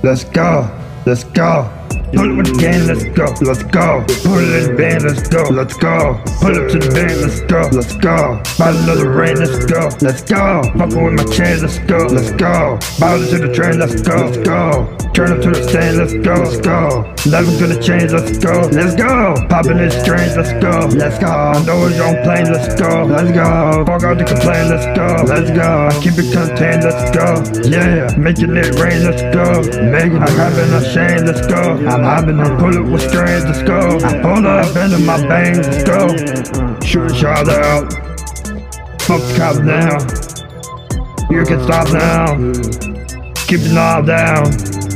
let's go, let's go. Pull up with the gang, let's go, let's go. Pull it in the band, let's go, let's go. Pull up to the band, let's go, let's go. Bottle of the rain, let's go, let's go. Poppin' with my chain, let's go, let's go. Bottle to the train, let's go, let's go. Turn up to the stand, let's go, let's go. Never gonna change, let's go, let's go. Poppin' in strange, let's go, let's go. I know it's on plane, let's go, let's go. Fuck out the complaint, let's go, let's go. I keep it contained, let's go, yeah. Making it rain, let's go. Making it happen, I'm ashamed, let's go. I'm hopping and pull it with strange, let's go. I pull up into my bangs, let's go. Shoot a shot out. Fuck the cops now. You can stop now. Keep it all down.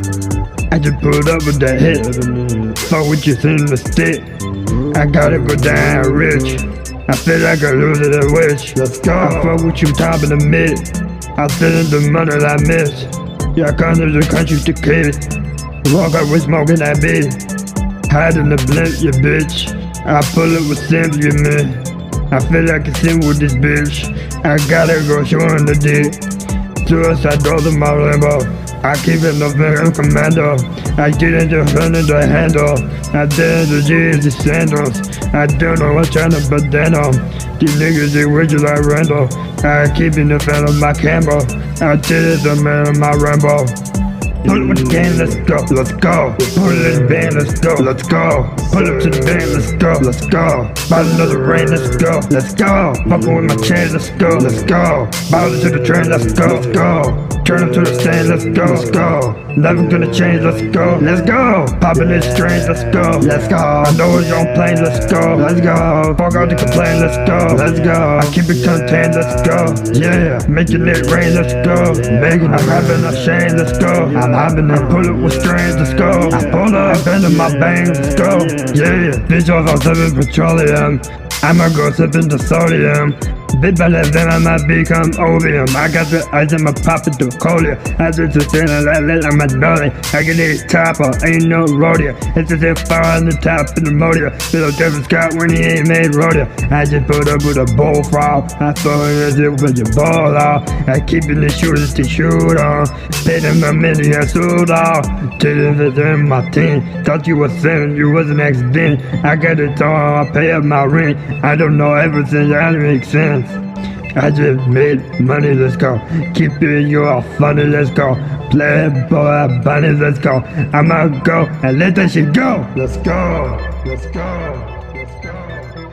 I just pulled up with that hit. Fuck what you think the stick. I gotta go down rich. I feel like I lose it a wish. Let's go. I fuck with you top of the mid. I feel in the money that I miss. Yeah, I come to the country to kid. Walk up with smoking that bitch. Hide in the blimp, you bitch. I pull it with simp, you man. I feel like a sim with this bitch. I gotta go showing the dick. Suicide doors in my Lambo. I keep it no finger commando. I didn't just run in the handle. I did the G's, the sandals. I don't know what's trying to put that on. These niggas, they wish like Randall. I keep in the fan of my Campbell. I did it, the man of my Rambo. Pull up with the gang, let's go, let's go. Pull it in the band, let's go, let's go. Pull up to the band, let's go, let's go. Bottle of the rain, let's go, let's go. Poppin' with my chain, let's go, let's go. Bottle to the train, let's go, let's go. Turn up to the stand, let's go, let's go. Never gonna change, let's go, let's go. Poppin' in strange, let's go, let's go. I know it's on plane, let's go, let's go. Fuck out the complaint, let's go, let's go. I keep it contained, let's go, yeah. Making it rain, let's go. Making it happen, I'm ashamed, let's go. I'm hopping and pull it with strange, let's go. I pull up into my bangs, let's go, yeah. Bitch off, I'm sipping petroleum. I'ma go sipping the sodium. Bit by that then I might become opium. I got the ice in my poppin' through cola. I just a feeling like lit on my belly. I get it topper, ain't no rodeo. It's just a fire on the top of the motor. Little Devin Scott when he ain't made rodeo. I just put up with a bullfrog. I throw it as it with your ball out. I keep it the shooters to shoot on. Paid him a minute, I suit off. Till it's in my team. Thought you was sinning, you was an accident. I got it all, I pay up my rent. I don't know everything, that makes sense. I just made money, let's go. Keep it, you all funny, let's go. Playboy bunny, let's go. I'ma go and let that shit go. Let's go, let's go, let's go.